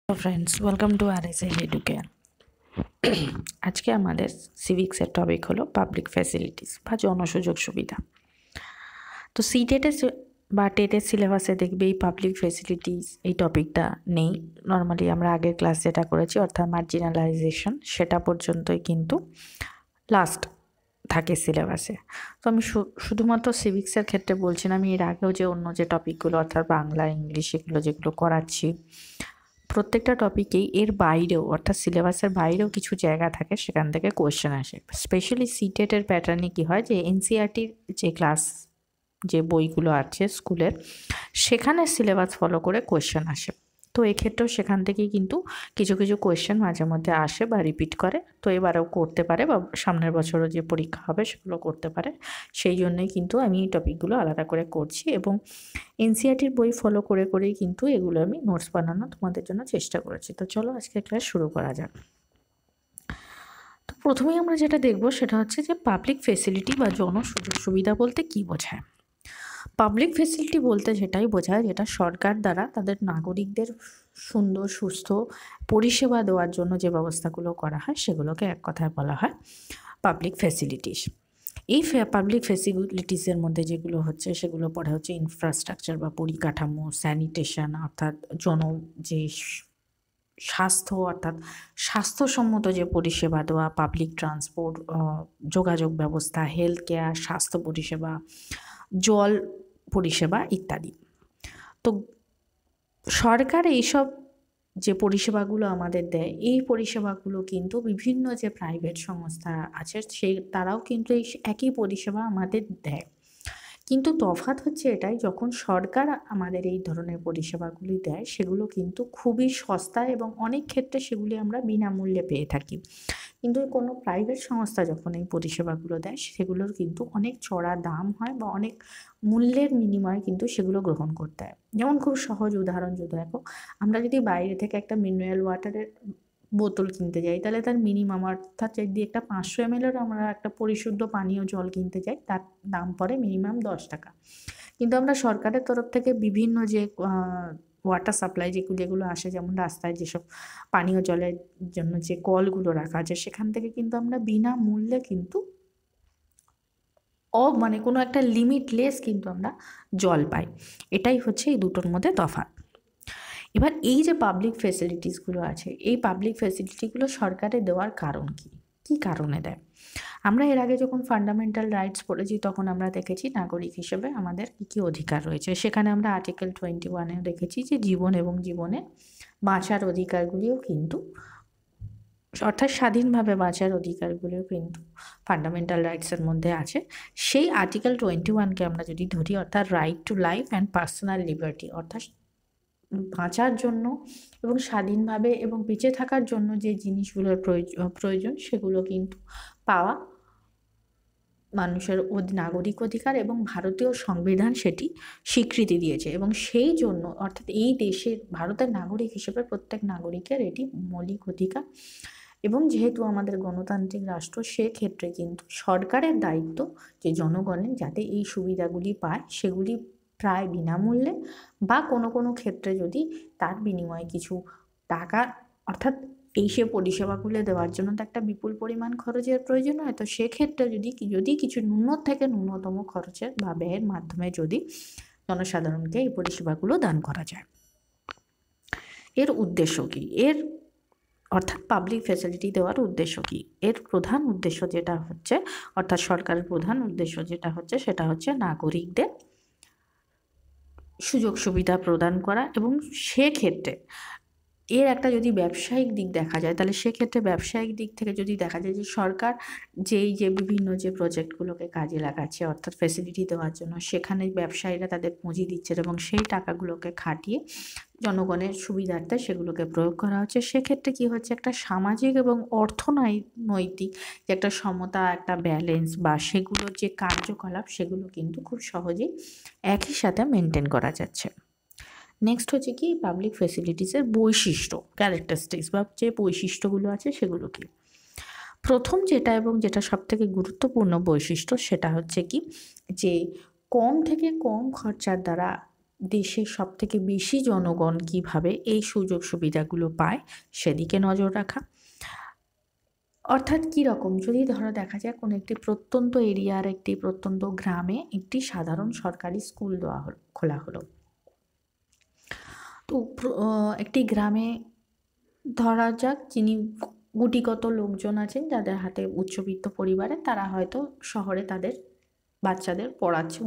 Friends, welcome to RSI Educare. আজকে আমাদের সিভিক্সের টপিক হলো পাবলিক ফ্যাসিলিটিস বা জনসুযোগ সুবিধা। তো সিটেটের বা টেটের সিলেবাসে দেখবে এই পাবলিক ফ্যাসিলিটিস এই টপিকটা নেই। নর্মালি আমরা আগের ক্লাস যেটা করেছি অর্থাৎ মার্জিনালাইজেশন সেটা পর্যন্তই কিন্তু লাস্ট থাকে সিলেবাসে। তো আমি শুধুমাত্র সিভিক্সের ক্ষেত্রে বলছি না, আমি এর আগেও যে অন্য যে টপিকগুলো অর্থাৎ বাংলা, ইংলিশ এগুলো যেগুলো করাচ্ছি প্রত্যেকটা টপিকেই এর বাইরেও অর্থাৎ সিলেবাসের বাইরেও কিছু জায়গা থাকে, সেখান থেকে কোয়েশ্চেন আসে। স্পেশালি সিটেটের প্যাটার্নে কি হয় যে এনসিইআরটির যে ক্লাস যে বইগুলো আছে স্কুলের, সেখানে সিলেবাস ফলো করে কোয়েশ্চেন আসে। তো এক্ষেত্রেও সেখান থেকেই কিন্তু কিছু কিছু কোয়েশ্চেন মাঝে মধ্যে আসে বা রিপিট করে। তো এবারেও করতে পারে বা সামনের বছরও যে পরীক্ষা হবে সেগুলো করতে পারে। সেই জন্যই কিন্তু আমি এই টপিকগুলো আলাদা করে করছি এবং এনসিইআরটির বই ফলো করে করেই কিন্তু এগুলো আমি নোটস বানানো তোমাদের জন্য চেষ্টা করেছি। তো চলো আজকে ক্লাস শুরু করা যাক। তো প্রথমেই আমরা যেটা দেখব সেটা হচ্ছে যে পাবলিক ফেসিলিটি বা জনসুযোগ সুবিধা বলতে কী বোঝায়। পাবলিক ফেসিলিটি বলতে যেটাই বোঝায় যেটা সরকার দ্বারা তাদের নাগরিকদের সুন্দর সুস্থ পরিষেবা দেওয়ার জন্য যে ব্যবস্থাগুলো করা হয় সেগুলোকে এক কথায় বলা হয় পাবলিক ফেসিলিটিস। এই পাবলিক ফেসিলিটিসের মধ্যে যেগুলো হচ্ছে সেগুলো পরে হচ্ছে ইনফ্রাস্ট্রাকচার বা পরিকাঠামো, স্যানিটেশন অর্থাৎ যে স্বাস্থ্য অর্থাৎ স্বাস্থ্যসম্মত যে পরিষেবা দেওয়া, পাবলিক ট্রান্সপোর্ট, যোগাযোগ ব্যবস্থা, হেলথ কেয়ার, স্বাস্থ্য পরিষেবা, জল পরিষেবা ইত্যাদি। তো সরকার এইসব যে পরিষেবাগুলো আমাদের দেয় এই পরিষেবাগুলো কিন্তু বিভিন্ন যে প্রাইভেট সংস্থা আছে তারাও কিন্তু এই একই পরিষেবা আমাদের দেয়। কিন্তু তফাৎ হচ্ছে এটাই, যখন সরকার আমাদের এই ধরনের পরিষেবাগুলি দেয় সেগুলো কিন্তু খুবই সস্তা এবং অনেক ক্ষেত্রে সেগুলি আমরা বিনামূল্যে পেয়ে থাকি। কিন্তু কোনো প্রাইভেট সংস্থা যখন এই পরিষেবাগুলো দেয় সেগুলোর কিন্তু অনেক চড়া দাম হয় বা অনেক মূল্যের বিনিময়ে কিন্তু সেগুলো গ্রহণ করতে হয়। যেমন খুব সহজ উদাহরণ যদি দেখো, আমরা যদি বাইরে থেকে একটা মিনারেল ওয়াটারের বোতল কিনতে যাই তাহলে তার মিনিমাম অর্থাৎ যদি একটা 500 ml আমরা একটা পরিশুদ্ধ পানীয় জল কিনতে যাই তার দাম পড়ে মিনিমাম 10 টাকা। কিন্তু আমরা সরকারের তরফ থেকে বিভিন্ন যে ওয়াটার সাপ্লাই যেগুলো আসে, যেমন রাস্তায় যেসব পানীয় জলের জন্য যে কলগুলো রাখা আছে সেখান থেকে কিন্তু আমরা বিনামূল্যে কিন্তু মানে কোনো একটা লিমিটলেস কিন্তু আমরা জল পাই। এটাই হচ্ছে এই দুটোর মধ্যে তফাৎ। এবার এই যে পাবলিক ফেসিলিটিসগুলো আছে এই পাবলিক ফেসিলিটিগুলো সরকারের দেওয়ার কারণ কি, কী কারণে দেয়? আমরা এর আগে যখন ফান্ডামেন্টাল রাইটস পড়েছি তখন আমরা দেখেছি নাগরিক হিসেবে আমাদের কী কী অধিকার রয়েছে। সেখানে আমরা আর্টিকেল 21-এ দেখেছি যে জীবন এবং জীবনে বাঁচার অধিকারগুলিও কিন্তু অর্থাৎ স্বাধীনভাবে বাঁচার অধিকারগুলিও কিন্তু ফান্ডামেন্টাল রাইটসের মধ্যে আছে। সেই আর্টিকেল 21-কে আমরা যদি ধরি অর্থাৎ right to life and personal liberty অর্থাৎ বাঁচার জন্য এবং স্বাধীনভাবে এবং বেঁচে থাকার জন্য যে জিনিসগুলোর প্রয়োজন সেগুলো কিন্তু পাওয়া মানুষের নাগরিক অধিকার এবং ভারতীয় সংবিধান সেটি স্বীকৃতি দিয়েছে। এবং সেই জন্য অর্থাৎ এই দেশের ভারতের নাগরিক হিসেবে প্রত্যেক নাগরিকের এটি মৌলিক অধিকার। এবং যেহেতু আমাদের গণতান্ত্রিক রাষ্ট্র সেক্ষেত্রে কিন্তু সরকারের দায়িত্ব যে জনগণের যাতে এই সুবিধাগুলি পায় সেগুলি প্রায় বিনামূল্যে বা কোনো কোনো ক্ষেত্রে যদি তার বিনিময়ে কিছু টাকা অর্থাৎ এই সে পরিষেবাগুলো দেওয়ার জন্য তো একটা বিপুল পরিমাণ খরচের প্রয়োজন হয়। তো সেক্ষেত্রে যদি কিছু থেকে ন্যূনতম খরচের বা ব্যয়ের মাধ্যমে যদি জনসাধারণকে এই পরিষেবাগুলো দান করা যায়। এর উদ্দেশ্য কী? অর্থাৎ পাবলিক ফ্যাসিলিটি দেওয়ার উদ্দেশ্য কী? এর প্রধান উদ্দেশ্য যেটা হচ্ছে অর্থাৎ সরকারের প্রধান উদ্দেশ্য যেটা হচ্ছে সেটা হচ্ছে নাগরিকদের সুযোগ সুবিধা প্রদান করা। এবং সেক্ষেত্রে এর একটা যদি ব্যবসায়িক দিক দেখা যায় তাহলে সেক্ষেত্রে ব্যবসায়িক দিক থেকে যদি দেখা যায় যে সরকার যে বিভিন্ন যে প্রজেক্টগুলোকে কাজে লাগাচ্ছে অর্থাৎ ফ্যাসিলিটি দেওয়ার জন্য সেখানে ব্যবসায়ীরা তাদের পুঁজি দিচ্ছে এবং সেই টাকাগুলোকে খাটিয়ে জনগণের সুবিধার্থে সেগুলোকে প্রয়োগ করা হচ্ছে। সেক্ষেত্রে কি হচ্ছে, একটা সামাজিক এবং অর্থনৈতিক যে একটা সমতা, একটা ব্যালেন্স বা সেগুলোর যে কার্যকলাপ সেগুলো কিন্তু খুব সহজেই একই সাথে মেনটেন করা যাচ্ছে। নেক্সট হচ্ছে কি পাবলিক ফেসিলিটিসের বৈশিষ্ট্য, ক্যারেক্টারিস্টিক্স বা যে বৈশিষ্ট্যগুলো আছে সেগুলো কি। প্রথম যেটা এবং যেটা সবথেকে গুরুত্বপূর্ণ বৈশিষ্ট্য সেটা হচ্ছে কি যে কম থেকে কম খরচার দ্বারা দেশের সবথেকে বেশি জনগণ কিভাবে এই সুযোগ সুবিধাগুলো পায় সেদিকে নজর রাখা। অর্থাৎ কীরকম, যদি ধরো দেখা যায় কোনো একটি প্রত্যন্ত এরিয়ার একটি প্রত্যন্ত গ্রামে একটি সাধারণ সরকারি স্কুল খোলা হলো, তো একটি গ্রামে ধরা যাক যিনি গুটিগত লোকজন আছেন যাদের হাতে উচ্চবিত্ত পরিবারে, তারা হয়তো শহরে তাদের বাচ্চাদের পড়াচ্ছে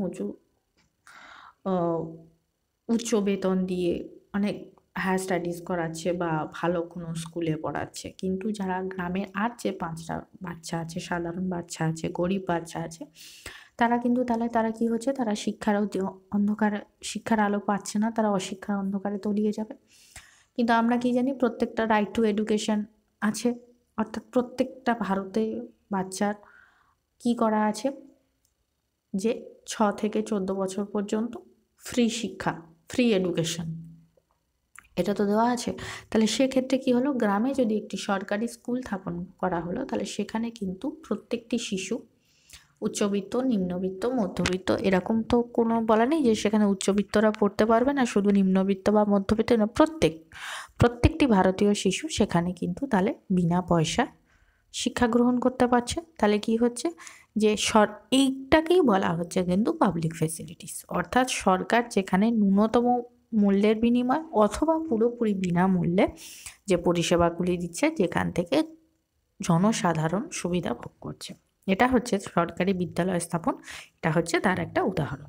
উচ্চ বেতন দিয়ে, অনেক হায়ার স্টাডিজ করাচ্ছে বা ভালো কোনো স্কুলে পড়াচ্ছে। কিন্তু যারা গ্রামের আর যে 5টা বাচ্চা আছে, সাধারণ বাচ্চা আছে, গরিব বাচ্চা আছে, তারা কিন্তু তারা কি হচ্ছে, তারা শিক্ষার আলো পাচ্ছে না, তারা অশিক্ষার অন্ধকারে তলিয়ে যাবে। কিন্তু আমরা কি জানি, প্রত্যেকটা রাইট টু এডুকেশন আছে, অর্থাৎ প্রত্যেকটা ভারতে বাচ্চার কি করা আছে যে 6 থেকে 14 বছর পর্যন্ত ফ্রি শিক্ষা, ফ্রি এডুকেশন, এটা তো দেওয়া আছে। তাহলে সেক্ষেত্রে কি হলো, গ্রামে যদি একটি সরকারি স্কুল স্থাপন করা হলো, তাহলে সেখানে কিন্তু প্রত্যেকটি শিশু, উচ্চবিত্ত, নিম্নবিত্ত, মধ্যবিত্ত, এরকম তো কোনো বলা নেই যে সেখানে উচ্চবিত্তরা পড়তে পারবে না, শুধু নিম্নবিত্ত বা মধ্যবিত্ত না, প্রত্যেকটি ভারতীয় শিশু সেখানে কিন্তু তাহলে বিনা পয়সা শিক্ষা গ্রহণ করতে পারছে। তাহলে কি হচ্ছে যে এইটাকেই বলা হচ্ছে কিন্তু পাবলিক ফেসিলিটিস, অর্থাৎ সরকার যেখানে ন্যূনতম মূল্যের বিনিময় অথবা পুরোপুরি বিনামূল্যে যে পরিষেবাগুলি দিচ্ছে, যেখান থেকে জনসাধারণ সুবিধা ভোগ করছে। এটা হচ্ছে সরকারি বিদ্যালয় স্থাপন, এটা হচ্ছে তার একটা উদাহরণ।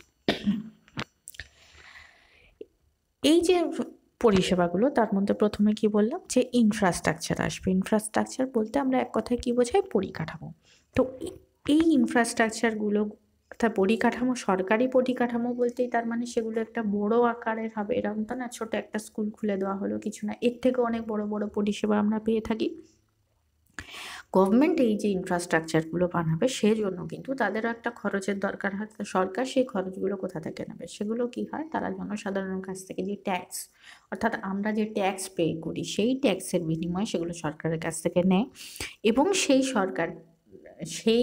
এই যে পরিষেবাগুলো, তার মধ্যে প্রথমে কি বললাম যে ইনফ্রাস্ট্রাকচার আসবে। ইনফ্রাস্ট্রাকচার বলতে আমরা এক কথায় কি বোঝাই, পরিকাঠামো। তো এই ইনফ্রাস্ট্রাকচারগুলো, অর্থাৎ পরিকাঠামো, সরকারি পরিকাঠামো বলতেই তার মানে সেগুলো একটা বড় আকারের হবে, এরকম তো না ছোট একটা স্কুল খুলে দেওয়া হলো কিছু না, এর থেকে অনেক বড় বড় পরিষেবা আমরা পেয়ে থাকি। গভর্নমেন্ট এই যে ইনফ্রাস্ট্রাকচারগুলো বানাবে সেজন্য কিন্তু তাদেরও একটা খরচের দরকার হয়। সরকার সেই খরচগুলো কোথা থেকে নেবে, সেগুলো কি হয়, তারা জনসাধারণের কাছ থেকে যে ট্যাক্স, অর্থাৎ আমরা যে ট্যাক্স পে করি সেই ট্যাক্সের বিনিময়ে সেগুলো সরকারের কাছ থেকে নেয়, এবং সেই সরকার সেই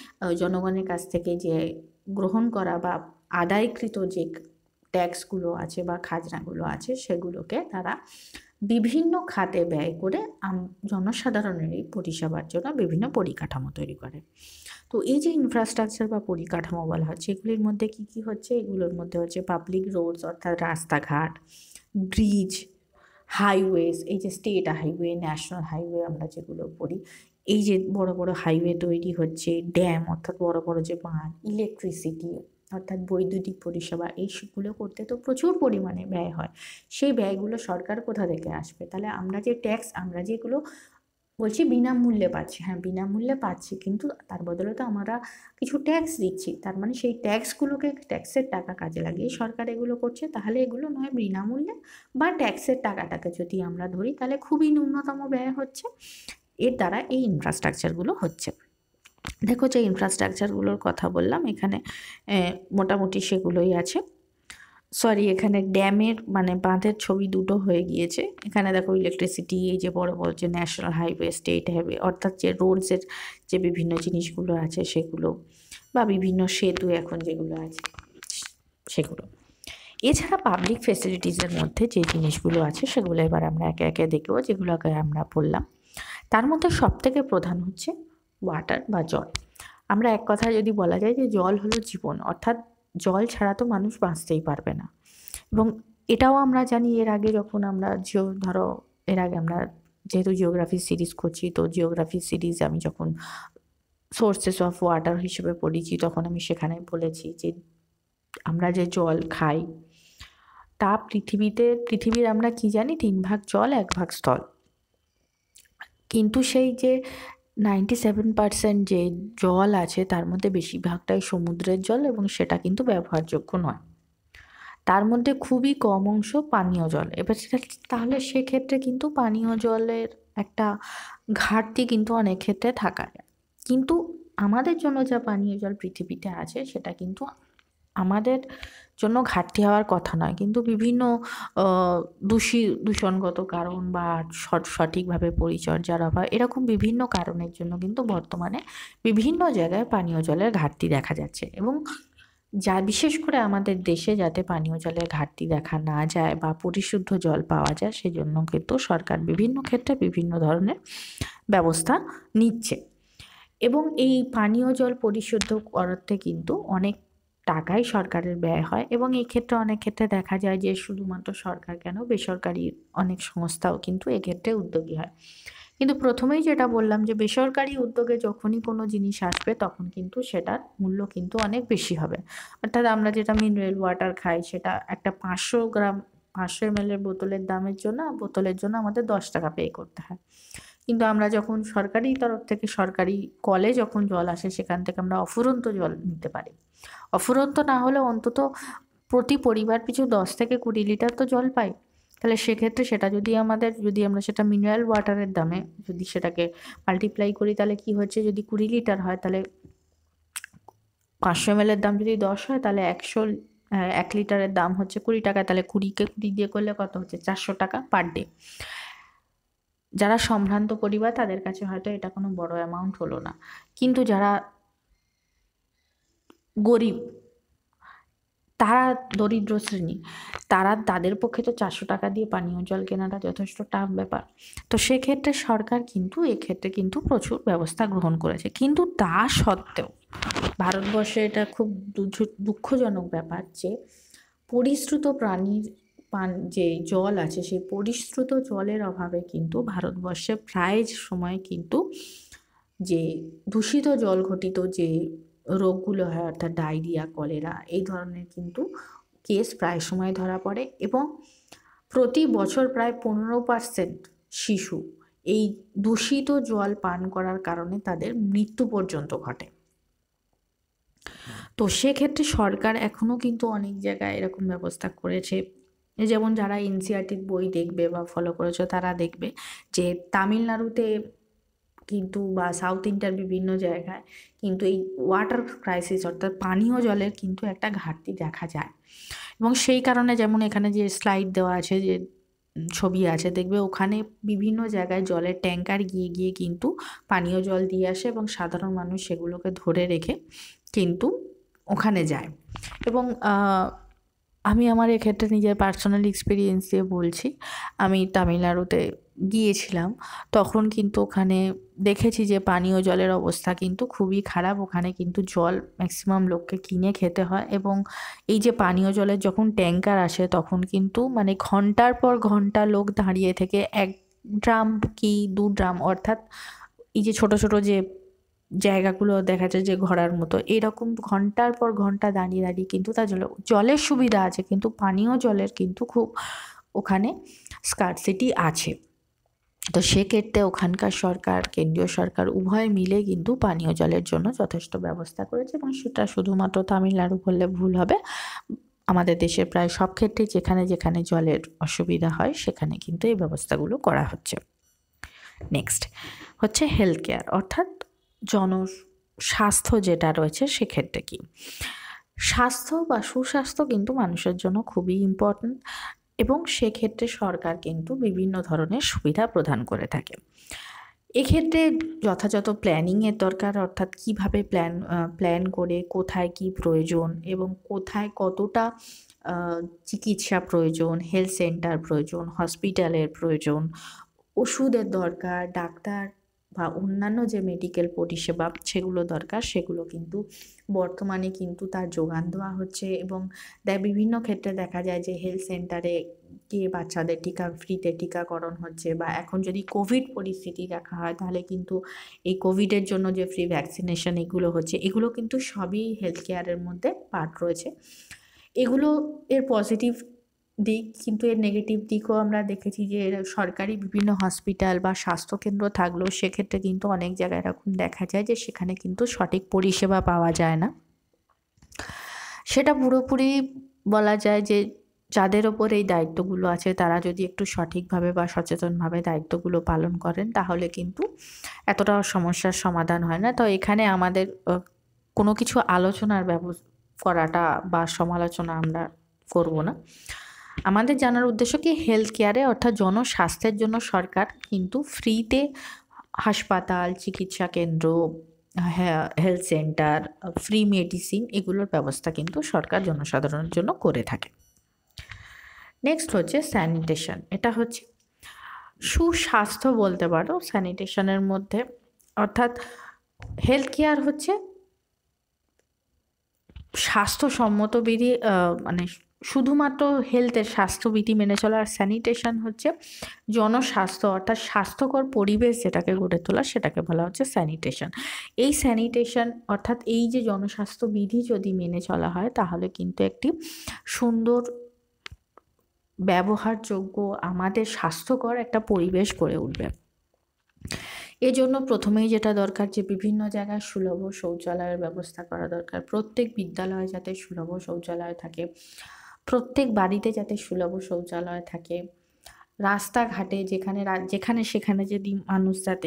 জনগণের কাছ থেকে যে গ্রহণ করা বা আদায়কৃত যে ট্যাক্সগুলো আছে বা খাজনাগুলো আছে, সেগুলোকে তারা বিভিন্ন খাতে ব্যয় করে জনসাধারণের এই পরিষেবার জন্য বিভিন্ন পরিকাঠামো তৈরি করে। তো এই যে ইনফ্রাস্ট্রাকচার বা পরিকাঠামো বলা হচ্ছে, এগুলির মধ্যে কি কি হচ্ছে, এগুলোর মধ্যে হচ্ছে পাবলিক রোডস, অর্থাৎ রাস্তাঘাট, ব্রিজ, হাইওয়েজ, এই যে স্টেট হাইওয়ে, ন্যাশনাল হাইওয়ে আমরা যেগুলো পড়ি, এই যে বড় বড় হাইওয়ে তৈরি হচ্ছে, ড্যাম, অর্থাৎ বড় বড় যে বাঁধ, ইলেকট্রিসিটি, অর্থাৎ বৈদ্যুতিক পরিষেবা, এইগুলো করতে তো প্রচুর পরিমাণে ব্যয় হয়। সেই ব্যয়গুলো সরকার কোথা থেকে আসবে, তাহলে আমরা যে ট্যাক্স, আমরা যেগুলো বলছি বিনামূল্যে পাচ্ছি, হ্যাঁ বিনামূল্যে পাচ্ছি, কিন্তু তার বদলে তো আমরা কিছু ট্যাক্স দিচ্ছি, তার মানে সেই ট্যাক্সগুলোকে, ট্যাক্সের টাকা কাজে লাগিয়ে সরকার এগুলো করছে। তাহলে এগুলো নয় বিনামূল্যে, বা ট্যাক্সের টাকাটাকে যদি আমরা ধরি তাহলে খুবই ন্যূনতম ব্যয় হচ্ছে, এর দ্বারা এই ইনফ্রাস্ট্রাকচারগুলো হচ্ছে। দেখো যে ইনফ্রাস্ট্রাকচারগুলোর কথা বললাম, এখানে মোটামুটি সেগুলোই আছে। সরি, এখানে ড্যামের মানে বাঁধের ছবি দুটো হয়ে গিয়েছে। এখানে দেখো ইলেকট্রিসিটি, এই যে বড় বড় যে ন্যাশনাল হাইওয়ে, স্টেট হাইওয়ে, অর্থাৎ যে রোডসের যে বিভিন্ন জিনিসগুলো আছে সেগুলো, বা বিভিন্ন সেতু এখন যেগুলো আছে সেগুলো। এছাড়া পাবলিক ফেসিলিটিসের মধ্যে যে জিনিসগুলো আছে সেগুলো এবার আমরা একে একে দেখবো, যেগুলোকে আমরা বললাম। তার মধ্যে সবথেকে প্রধান হচ্ছে ওয়াটার বা জল। আমরা এক কথায় যদি বলা যায় যে জল হলো জীবন, অর্থাৎ জল ছাড়া তো মানুষ বাঁচতেই পারবে না। এবং এটাও আমরা জানি, এর আগে যখন আমরা ধরো এর আগে আমরা যেহেতু জিওগ্রাফি সিরিজ করছি, তো জিওগ্রাফি সিরিজ আমি যখন সোর্সেস অফ ওয়াটার হিসেবে পড়েছি, তখন আমি সেখানে বলেছি যে আমরা যে জল খাই তা পৃথিবীর আমরা কি জানি 3 ভাগ জল 1 ভাগ স্থল, কিন্তু সেই যে 97% যে জল আছে তার মধ্যে বেশিরভাগটাই সমুদ্রের জল, এবং সেটা কিন্তু ব্যবহারযোগ্য নয়। তার মধ্যে খুবই কম অংশ পানীয় জল। এবার তাহলে সেক্ষেত্রে কিন্তু পানীয় জলের একটা ঘাটতি কিন্তু অনেক ক্ষেত্রে থাকা যায়। কিন্তু আমাদের জন্য যা পানীয় জল পৃথিবীতে আছে সেটা কিন্তু আমাদের জন্য ঘাটতি হওয়ার কথা নয়, কিন্তু বিভিন্ন দূষণগত কারণ বা সঠিকভাবে পরিচর্যার অভাব, এরকম বিভিন্ন কারণের জন্য কিন্তু বর্তমানে বিভিন্ন জায়গায় পানীয় জলের ঘাটতি দেখা যাচ্ছে। এবং বিশেষ করে আমাদের দেশে যাতে পানীয় জলের ঘাটতি দেখা না যায় বা পরিশুদ্ধ জল পাওয়া যায়, সেজন্য কিন্তু সরকার বিভিন্ন ক্ষেত্রে বিভিন্ন ধরনের ব্যবস্থা নিচ্ছে। এবং এই পানীয় জল পরিশুদ্ধ করাতে কিন্তু অনেক টাকাই সরকারের ব্যয় হয়, এবং এই ক্ষেত্রে অনেক ক্ষেত্রে দেখা যায় যে শুধুমাত্র সরকার কেন, বেসরকারি অনেক সংস্থাও কিন্তু এক্ষেত্রে উদ্যোগী হয়। কিন্তু প্রথমেই যেটা বললাম যে বেসরকারি উদ্যোগে যখনই কোনো জিনিস আসবে তখন কিন্তু সেটার মূল্য কিন্তু অনেক বেশি হবে। অর্থাৎ আমরা যেটা মিনারেল ওয়াটার খাই, সেটা একটা 500 গ্রাম 500 ml বোতলের জন্য আমাদের 10 টাকা পে করতে হয়। কিন্তু আমরা যখন সরকারি তরফ থেকে, সরকারি কলে যখন জল আসে, সেখান থেকে আমরা অফুরন্ত জল নিতে পারি। অফুরন্ত না হলেও অন্তত প্রতি পরিবার পিছু 10 থেকে 20 লিটার তো জল পাই। তাহলে সেক্ষেত্রে সেটা যদি আমরা সেটা মিনারেল ওয়াটারের দামে যদি সেটাকে মাল্টিপ্লাই করি, তাহলে কি হচ্ছে, যদি 20 লিটার হয়, তাহলে 500 ml দাম যদি 10 হয়, তাহলে 1 লিটারের দাম হচ্ছে 20 টাকা। তাহলে 20কে 20 দিয়ে করলে কত হচ্ছে, 400 টাকা পার ডে। যারা সম্ভ্রান্ত পরিবার তাদের কাছে হয়তো এটা কোনো বড় অ্যামাউন্ট হলো না, কিন্তু যারা গরিব, তারা দরিদ্র শ্রেণী, তাদের পক্ষে তো 400 টাকা দিয়ে পানীয় জল কেনাটা যথেষ্ট টাফ ব্যাপার। তো সেক্ষেত্রে সরকার কিন্তু এক্ষেত্রে কিন্তু প্রচুর ব্যবস্থা গ্রহণ করেছে। কিন্তু তা সত্ত্বেও ভারতবর্ষে এটা খুব দুঃখজনক ব্যাপার যে পরিশ্রুত প্রাণীর যে জল আছে, সেই পরিশ্রুত জলের অভাবে কিন্তু ভারতবর্ষে প্রায় সময় কিন্তু যে দূষিত জল ঘটিত যে রোগগুলো হয়, অর্থাৎ ডায়রিয়া, কলেরা, এই ধরনের কিন্তু কেস প্রায় সময় ধরা পড়ে, এবং প্রতি বছর প্রায় 15% শিশু এই দূষিত জল পান করার কারণে তাদের মৃত্যু পর্যন্ত ঘটে। তো সেক্ষেত্রে সরকার এখনও কিন্তু অনেক জায়গায় এরকম ব্যবস্থা করেছে। যেমন যারা এনসিইআরটির বই দেখবে বা ফলো করেছে, তারা দেখবে যে তামিলনাড়ুতে কিন্তু, বা সাউথ ইন্ডিয়ার বিভিন্ন জায়গায় কিন্তু এই ওয়াটার ক্রাইসিস, অর্থাৎ পানীয় জলের কিন্তু একটা ঘাটতি দেখা যায়। এবং সেই কারণে যেমন এখানে যে স্লাইড দেওয়া আছে, যে ছবি আছে, দেখবে ওখানে বিভিন্ন জায়গায় জলের ট্যাঙ্কার গিয়ে গিয়ে কিন্তু পানীয় জল দিয়ে আসে, এবং সাধারণ মানুষ সেগুলোকে ধরে রেখে কিন্তু ওখানে যায়। এবং আমি আমার এক্ষেত্রে নিজের পার্সোনাল এক্সপিরিয়েন্স দিয়ে বলছি, আমি তামিলনাড়ুতে গিয়েছিলাম, তখন কিন্তু ওখানে দেখেছি যে পানীয় জলের অবস্থা কিন্তু খুবই খারাপ। ওখানে কিন্তু জল ম্যাক্সিমাম লোককে কিনে খেতে হয়, এবং এই যে পানীয় জলের যখন ট্যাঙ্কার আসে, তখন কিন্তু মানে ঘন্টার পর ঘন্টা লোক দাঁড়িয়ে থেকে 1 ড্রাম কি 2 ড্রাম, অর্থাৎ এই যে ছোট ছোট যে জায়গাগুলো দেখা যায় যে ঘোরার মতো, এরকম ঘন্টার পর ঘন্টা দাঁড়িয়ে দাঁড়িয়ে কিন্তু তার জলের সুবিধা আছে, কিন্তু পানীয় জলের কিন্তু খুব ওখানে স্কারসিটি আছে। তো সেক্ষেত্রে ওখানকার সরকার, কেন্দ্রীয় সরকার উভয় মিলে কিন্তু পানীয় জলের জন্য যথেষ্ট ব্যবস্থা করেছে, এবং সেটা শুধুমাত্র তামিলনাড়ু বললে ভুল হবে। আমাদের দেশের প্রায় সব ক্ষেত্রেই যেখানে যেখানে জলের অসুবিধা হয়, সেখানে কিন্তু এই ব্যবস্থাগুলো করা হচ্ছে। নেক্সট হচ্ছে হেলথ কেয়ার, অর্থাৎ জনস্বাস্থ্য যেটা রয়েছে, সেক্ষেত্রে কি স্বাস্থ্য বা সুস্বাস্থ্য কিন্তু মানুষের জন্য খুবই ইম্পর্ট্যান্ট, এবং সেক্ষেত্রে সরকার কিন্তু বিভিন্ন ধরনের সুবিধা প্রদান করে থাকে। এক্ষেত্রে যথাযথ প্ল্যানিংয়ের দরকার, অর্থাৎ কীভাবে প্ল্যান করে কোথায় কি প্রয়োজন এবং কোথায় কতটা চিকিৎসা প্রয়োজন, হেলথ সেন্টার প্রয়োজন, হসপিটালের প্রয়োজন, ওষুধের দরকার, ডাক্তার বা অন্যান্য যে মেডিকেল পরিষেবা সেগুলো দরকার, সেগুলো কিন্তু বর্তমানে কিন্তু তার যোগান দেওয়া হচ্ছে। এবং বিভিন্ন ক্ষেত্রে দেখা যায় যে হেলথ সেন্টারে গিয়ে বাচ্চাদের ফ্রিতে টিকাকরণ হচ্ছে, বা এখন যদি কোভিড পরিস্থিতি দেখা হয়, তাহলে কিন্তু এই কোভিডের জন্য যে ফ্রি ভ্যাকসিনেশন এগুলো হচ্ছে, এগুলো কিন্তু সবই হেলথ কেয়ারের মধ্যে পার্ট রয়েছে। এগুলো এর পজিটিভ দিক, কিন্তু এর নেগেটিভ দিকও আমরা দেখেছি যে সরকারি বিভিন্ন হসপিটাল বা স্বাস্থ্যকেন্দ্র থাকলেও সেক্ষেত্রে কিন্তু অনেক জায়গায় এরকম দেখা যায় যে সেখানে কিন্তু সঠিক পরিষেবা পাওয়া যায় না। সেটা পুরোপুরি বলা যায় যে যাদের ওপর এই দায়িত্বগুলো আছে, তারা যদি একটু সঠিকভাবে বা সচেতনভাবে দায়িত্বগুলো পালন করেন, তাহলে কিন্তু এতটা সমস্যার সমাধান হয় না। তো এখানে আমাদের কোনো কিছু আলোচনার করাটা বা সমালোচনা আমরা করব না। আমাদের জানার উদ্দেশ্য কি, হেলথ কেয়ারে অর্থাৎ জনস্বাস্থ্যের জন্য সরকার কিন্তু ফ্রিতে হাসপাতাল, চিকিৎসা কেন্দ্র, হেলথ সেন্টার, ফ্রি মেডিসিন, এগুলোর ব্যবস্থা কিন্তু সরকার জনসাধারণের জন্য করে থাকে। নেক্সট হচ্ছে স্যানিটেশন। এটা হচ্ছে সুস্বাস্থ্য বলতে পারো স্যানিটেশনের মধ্যে, অর্থাৎ হেলথ কেয়ার হচ্ছে স্বাস্থ্যসম্মত বিধি, মানে শুধুমাত্র হেলথের স্বাস্থ্যবিধি মেনে চলা। আর স্যানিটেশন হচ্ছে জনস্বাস্থ্য অর্থাৎ স্বাস্থ্যকর পরিবেশ যেটাকে গড়ে তোলা, সেটাকে বলা হচ্ছে স্যানিটেশন। এই স্যানিটেশন অর্থাৎ এই যে জনস্বাস্থ্য বিধি যদি মেনে চলা হয়, তাহলে কিন্তু একটি সুন্দর, ব্যবহারযোগ্য, আমাদের স্বাস্থ্যকর একটা পরিবেশ গড়ে উঠবে। এজন্য প্রথমেই যেটা দরকার, যে বিভিন্ন জায়গায় সুলভ শৌচালয়ের ব্যবস্থা করা দরকার। প্রত্যেক বিদ্যালয়ে যাতে সুলভ শৌচালয় থাকে, প্রত্যেক বাড়িতে যাতে সুলভ শৌচালয় থাকে, রাস্তাঘাটে যেখানে সেখানে যদি মানুষ যাতে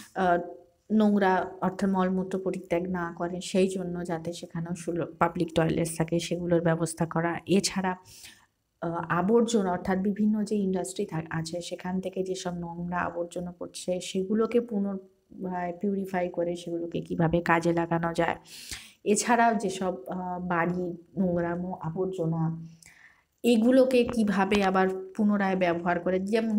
নোংরা অর্থাৎ মলমূত্র পরিত্যাগ না করে, সেই জন্য যাতে সেখানেও সুলভ পাবলিক টয়লেটস থাকে, সেগুলোর ব্যবস্থা করা। এছাড়া আবর্জনা অর্থাৎ বিভিন্ন যে ইন্ডাস্ট্রি আছে, সেখান থেকে যেসব নোংরা আবর্জনা পড়ছে, সেগুলোকে পিউরিফাই করে সেগুলোকে কিভাবে কাজে লাগানো যায়। এছাড়াও যেসব বাড়ি নোংরামো আবর্জনা, এগুলোকে কিভাবে আবার পুনরায় ব্যবহার করে, যেমন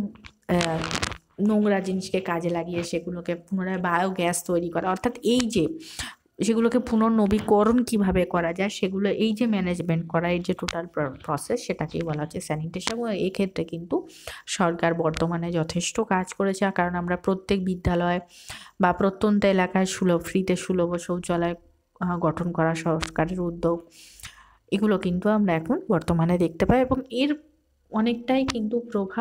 নোংরা জিনিসকে কাজে লাগিয়ে সেগুলোকে পুনরায় বায়োগ্যাস তৈরি করা, অর্থাৎ এই যে সেগুলোকে পুনর্নবীকরণ কিভাবে করা যায়, সেগুলো এই যে ম্যানেজমেন্ট করা, এই যে টোটাল প্রসেস, সেটাকেই বলা হচ্ছে স্যানিটেশন। এবং এক্ষেত্রে কিন্তু সরকার বর্তমানে যথেষ্ট কাজ করেছে, কারণ আমরা প্রত্যেক বিদ্যালয় বা প্রত্যন্ত এলাকায় ফ্রিতে সুলভ শৌচালয় গঠন করা সরকারের উদ্যোগ, এগুলো কিন্তু আমরা এখন বর্তমানে দেখতে পাই। এবং এর অনেকটাই কিন্তু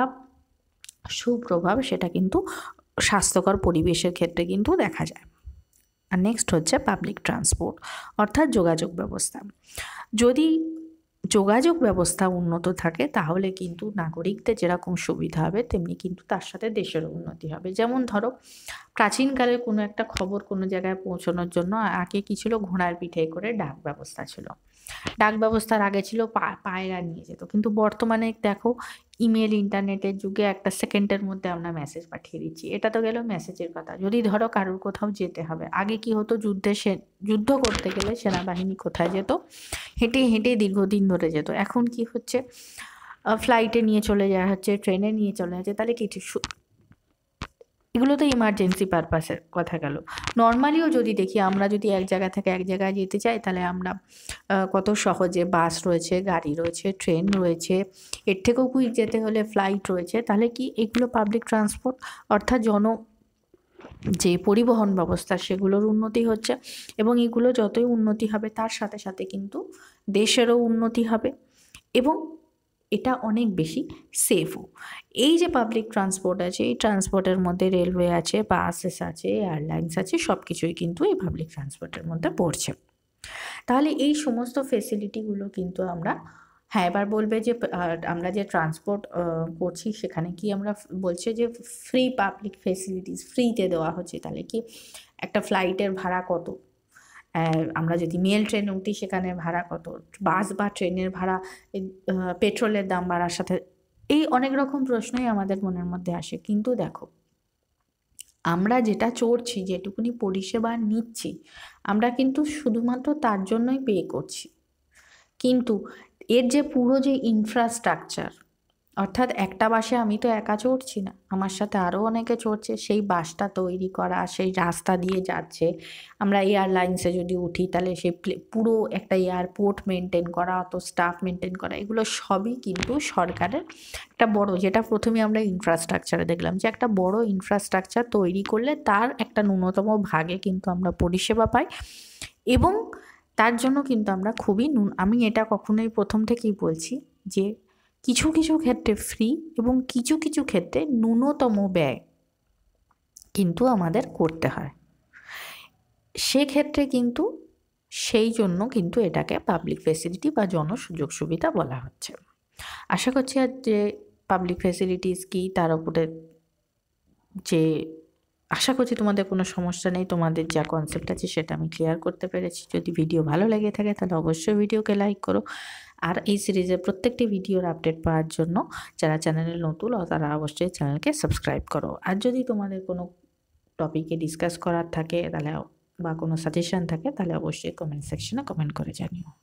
সুপ্রভাব সেটা কিন্তু স্বাস্থ্যকর পরিবেশের ক্ষেত্রে কিন্তু দেখা যায়। আর নেক্সট হচ্ছে পাবলিক ট্রান্সপোর্ট অর্থাৎ যোগাযোগ ব্যবস্থা। যদি যোগাযোগ ব্যবস্থা উন্নত থাকে, তাহলে কিন্তু নাগরিকদের যেরকম সুবিধা হবে, তেমনি কিন্তু তার সাথে দেশেরও উন্নতি হবে। যেমন ধরো, প্রাচীনকালে কোনো একটা খবর কোনো জায়গায় পৌঁছানোর জন্য আগে কি ছিল, ঘোড়ার পিঠে করে ডাক ব্যবস্থা ছিল। ডাক ব্যবস্থার আগে ছিল পায়রা নিয়ে যেত, কিন্তু বর্তমানে দেখো ইমেল, ইন্টারনেটের যুগে একটা সেকেন্ডের মধ্যে আমরা মেসেজ পাঠিয়ে দিচ্ছি। এটা তো গেল মেসেজের কথা। যদি ধরো কারোর কোথাও যেতে হবে, আগে কি হতো, যুদ্ধ করতে গেলে সেনাবাহিনী কোথায় যেত, হেঁটে হেঁটে দীর্ঘদিন ধরে যেত। এখন কি হচ্ছে, ফ্লাইটে নিয়ে চলে যাওয়া হচ্ছে, ট্রেনে নিয়ে চলে যাচ্ছে। তাহলে কি এগুলো তো ইমার্জেন্সি পারপাসের কথা গেল। নর্মালিও যদি দেখি, আমরা যদি এক জায়গা থেকে এক জায়গায় যেতে চাই, তাহলে আমরা কত সহজে বাস রয়েছে, গাড়ি রয়েছে, ট্রেন রয়েছে, এর থেকেও কুইক যেতে হলে ফ্লাইট রয়েছে। তাহলে কি এগুলো পাবলিক ট্রান্সপোর্ট অর্থাৎ যে পরিবহন ব্যবস্থা, সেগুলোর উন্নতি হচ্ছে। এবং এগুলো যতই উন্নতি হবে, তার সাথে সাথে কিন্তু দেশেরও উন্নতি হবে, এবং এটা অনেক বেশি সেফও। এই যে পাবলিক ট্রান্সপোর্ট আছে, এই ট্রান্সপোর্টের মধ্যে রেলওয়ে আছে, বাসেস আছে, এয়ারলাইন্স আছে, সব কিছুই কিন্তু এই পাবলিক ট্রান্সপোর্টের মধ্যে পড়ছে। তাহলে এই সমস্ত ফেসিলিটিগুলো কিন্তু আমরা, হ্যাঁ, এবার বলবে যে আমরা যে ট্রান্সপোর্ট করছি, সেখানে কি আমরা বলছে যে ফ্রি পাবলিক ফেসিলিটিস ফ্রিতে দেওয়া হচ্ছে, তাহলে কি একটা ফ্লাইটের ভাড়া কত, আমরা যদি মেল ট্রেনে উঠি সেখানে ভাড়া কত, বাস বা ট্রেনের ভাড়া, পেট্রোলের দাম বাড়ার সাথে, এই অনেক রকম প্রশ্নই আমাদের মনের মধ্যে আসে। কিন্তু দেখো, আমরা যেটা চড়ছি, যেটুকুনি পরিষেবা নিচ্ছি, আমরা কিন্তু শুধুমাত্র তার জন্যই পে করছি। কিন্তু এর যে পুরো যে ইনফ্রাস্ট্রাকচার, অর্থাৎ একটা বাসে আমি তো একা চড়ছি না, আমার সাথে আরও অনেকে চড়ছে, সেই বাসটা তৈরি করা, সেই রাস্তা দিয়ে যাচ্ছে। আমরা এয়ারলাইন্সে যদি উঠি, তাহলে সেই পুরো একটা এয়ারপোর্ট মেনটেন করা, অত স্টাফ মেনটেন করা, এগুলো সবই কিন্তু সরকারের একটা বড়, যেটা প্রথমে আমরা ইনফ্রাস্ট্রাকচারে দেখলাম, যে একটা বড় ইনফ্রাস্ট্রাকচার তৈরি করলে তার একটা ন্যূনতম ভাগে কিন্তু আমরা পরিষেবা পাই। এবং তার জন্য কিন্তু আমরা আমি এটা কখনোই প্রথম থেকেই বলছি যে কিছু কিছু ক্ষেত্রে ফ্রি এবং কিছু কিছু ক্ষেত্রে ন্যূনতম ব্যয় কিন্তু আমাদের করতে হয়। সেক্ষেত্রে কিন্তু সেই জন্য কিন্তু এটাকে পাবলিক ফেসিলিটি বা জনসুযোগ সুবিধা বলা হচ্ছে। আশা করছি আর যে পাবলিক ফেসিলিটিস কি, তার উপরে যে আশা করছি তোমাদের কোনো সমস্যা নেই, তোমাদের যা কনসেপ্ট আছে সেটা আমি ক্লিয়ার করতে পেরেছি। যদি ভিডিও ভালো লেগে থাকে, তাহলে অবশ্যই ভিডিওকে লাইক করো। আর এই সিরিজের প্রত্যেকটি ভিডিওর আপডেট পাওয়ার জন্য যারা চ্যানেলে নতুন, তারা অবশ্যই চ্যানেলকে সাবস্ক্রাইব করো। আর যদি তোমাদের কোনো টপিকে ডিসকাস করার থাকে, তাহলে বা কোনো সাজেশন থাকে তাহলে অবশ্যই কমেন্ট সেকশনে কমেন্ট করে জানিও।